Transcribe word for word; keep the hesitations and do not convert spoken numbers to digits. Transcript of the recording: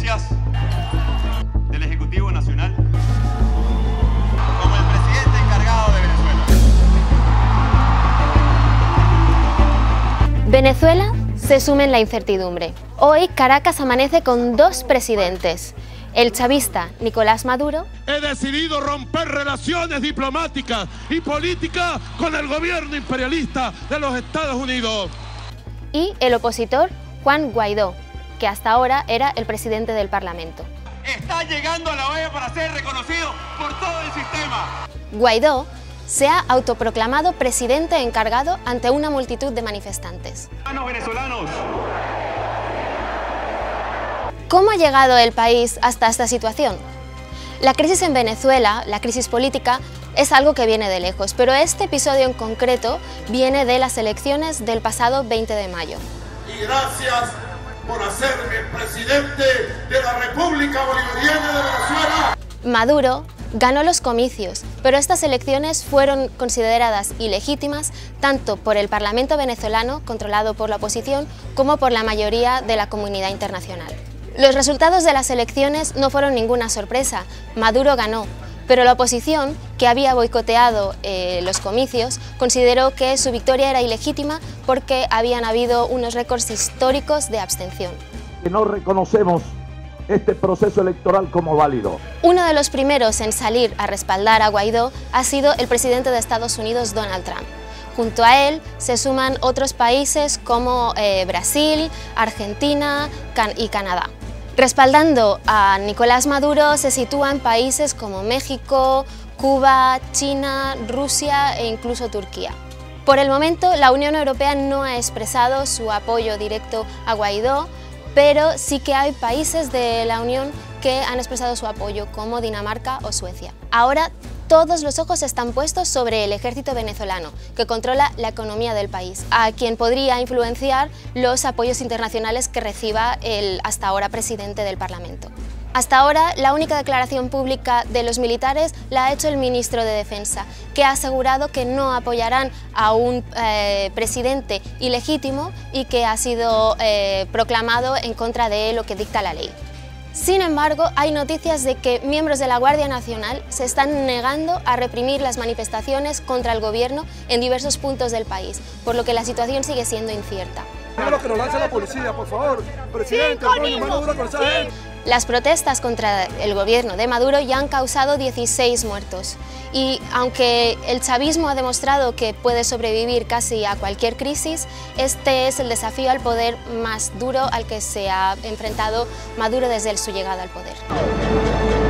competencias del Ejecutivo Nacional como el presidente encargado de Venezuela. Venezuela se suma en la incertidumbre. Hoy Caracas amanece con dos presidentes. El chavista Nicolás Maduro. He decidido romper relaciones diplomáticas y políticas con el gobierno imperialista de los Estados Unidos. Y el opositor Juan Guaidó, que hasta ahora era el presidente del Parlamento. Está llegando a La Haya para ser reconocido por todo el sistema. Guaidó se ha autoproclamado presidente encargado ante una multitud de manifestantes. Hermanos venezolanos. ¿Cómo ha llegado el país hasta esta situación? La crisis en Venezuela, la crisis política, es algo que viene de lejos, pero este episodio en concreto viene de las elecciones del pasado veinte de mayo. Y gracias por hacerme presidente de la República Bolivariana de Venezuela. Maduro ganó los comicios, pero estas elecciones fueron consideradas ilegítimas tanto por el Parlamento venezolano, controlado por la oposición, como por la mayoría de la comunidad internacional. Los resultados de las elecciones no fueron ninguna sorpresa. Maduro ganó, pero la oposición, que había boicoteado eh, los comicios, consideró que su victoria era ilegítima porque habían habido unos récords históricos de abstención. No reconocemos este proceso electoral como válido. Uno de los primeros en salir a respaldar a Guaidó ha sido el presidente de Estados Unidos, Donald Trump. Junto a él se suman otros países como eh, Brasil, Argentina Can- y Canadá. Respaldando a Nicolás Maduro se sitúan países como México, Cuba, China, Rusia e incluso Turquía. Por el momento, la Unión Europea no ha expresado su apoyo directo a Guaidó, pero sí que hay países de la Unión que han expresado su apoyo, como Dinamarca o Suecia. Ahora, todos los ojos están puestos sobre el ejército venezolano, que controla la economía del país, a quien podría influenciar los apoyos internacionales que reciba el hasta ahora presidente del Parlamento. Hasta ahora, la única declaración pública de los militares la ha hecho el ministro de Defensa, que ha asegurado que no apoyarán a un eh, presidente ilegítimo y que ha sido eh, proclamado en contra de lo que dicta la ley. Sin embargo, hay noticias de que miembros de la Guardia Nacional se están negando a reprimir las manifestaciones contra el gobierno en diversos puntos del país, por lo que la situación sigue siendo incierta. Que nos lance la policía, por favor. Presidente, coño, mano dura con esa gente. Las protestas contra el gobierno de Maduro ya han causado dieciséis muertos y aunque el chavismo ha demostrado que puede sobrevivir casi a cualquier crisis, este es el desafío al poder más duro al que se ha enfrentado Maduro desde su llegada al poder.